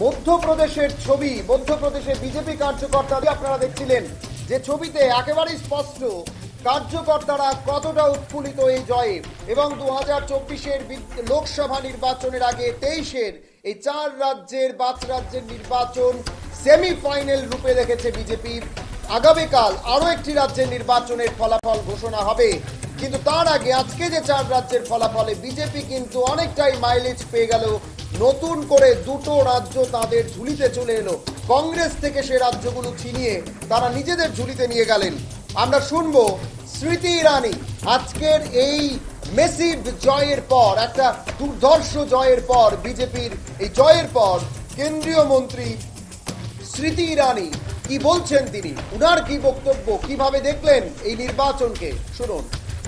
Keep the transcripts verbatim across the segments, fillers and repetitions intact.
মধ্যপ্রদেশের ছবি, মধ্যপ্রদেশে বিজেপি কার্যকর্তারা আপনারা দেখছিলেন যে ছবিতে একেবারেই স্পষ্ট কার্যকর্তারা কতটা উৎফুল্লিত এই জয়ে। এবং দু হাজার চব্বিশের লোকসভা নির্বাচনের আগে তেইশের এই চার রাজ্যের পাঁচ রাজ্যের নির্বাচন সেমিফাইনাল রূপে দেখেছে বিজেপি। আগামীকাল আরো একটি রাজ্যের নির্বাচনের ফলাফল ঘোষণা হবে, কিন্তু তার আগে আজকে যে চার রাজ্যের ফলাফলে বিজেপি কিন্তু অনেকটাই মাইলেজ পেয়ে গেল। নতুন করে দুটো রাজ্য তাদের ঝুলিতে চলে এলো, কংগ্রেস থেকে সে রাজ্যগুলো ছিনিয়ে তারা নিজেদের ঝুলিতে নিয়ে গেলেন। আমরা শুনবো স্মৃতি ইরানি আজকের এই মেসিভ জয়ের পর, একটা দুর্ধর্ষ জয়ের পর, বিজেপির এই জয়ের পর কেন্দ্রীয় মন্ত্রী স্মৃতি ইরানি কি বলছেন, তিনি উনার কি বক্তব্য, কিভাবে দেখলেন এই নির্বাচনকে, শুনুন।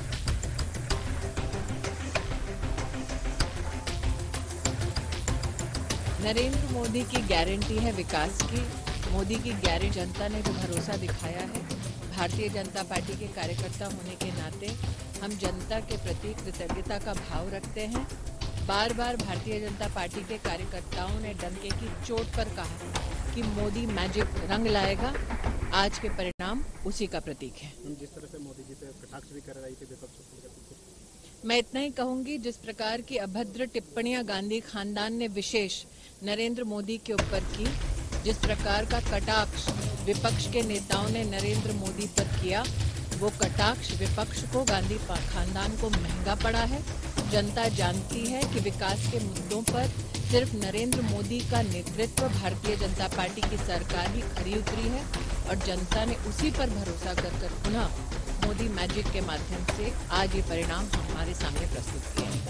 नरेंद्र मोदी की गारंटी है विकास की। मोदी की गारंटी जनता ने जो भरोसा दिखाया है, भारतीय जनता पार्टी के कार्यकर्ता होने के नाते हम जनता के प्रति कृतज्ञता का भाव रखते हैं। बार बार भारतीय जनता पार्टी के कार्यकर्ताओं ने डंके की चोट पर कहा कि मोदी मैजिक रंग लाएगा। आज के परिणाम उसी का प्रतीक है। जिस तरह से मोदी जी पे कटाक्ष भी कर रही थी विपक्ष, मैं इतना ही कहूंगी, जिस प्रकार की अभद्र टिप्पणियां गांधी खानदान ने विशेष नरेंद्र मोदी के ऊपर की, जिस प्रकार का कटाक्ष विपक्ष के नेताओं ने नरेंद्र मोदी पर किया, वो कटाक्ष विपक्ष को, गांधी खानदान को महंगा पड़ा है। जनता जानती है कि विकास के मुद्दों पर सिर्फ नरेंद्र मोदी का नेतृत्व, भारतीय जनता पार्टी की सरकार ही खरी उतरी है और जनता ने उसी पर भरोसा कर कर पुनः मोदी मैजिक के माध्यम से आज ये परिणाम हमारे सामने प्रस्तुत किए हैं।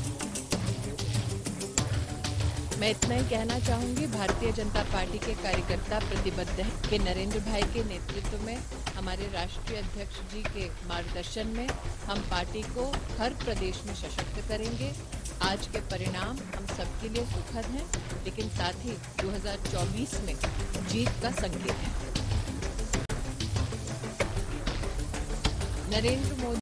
मैं इतना ही कहना चाहूंगी, भारतीय जनता पार्टी के कार्यकर्ता प्रतिबद्ध हैं कि नरेंद्र भाई के नेतृत्व में, हमारे राष्ट्रीय अध्यक्ष जी के मार्गदर्शन में हम पार्टी को हर प्रदेश में सशक्त करेंगे। आज के परिणाम हम सबके लिए सुखद हैं, लेकिन साथ ही दो हज़ार चौबीस में जीत का संकेत है। नरेंद्र मोदी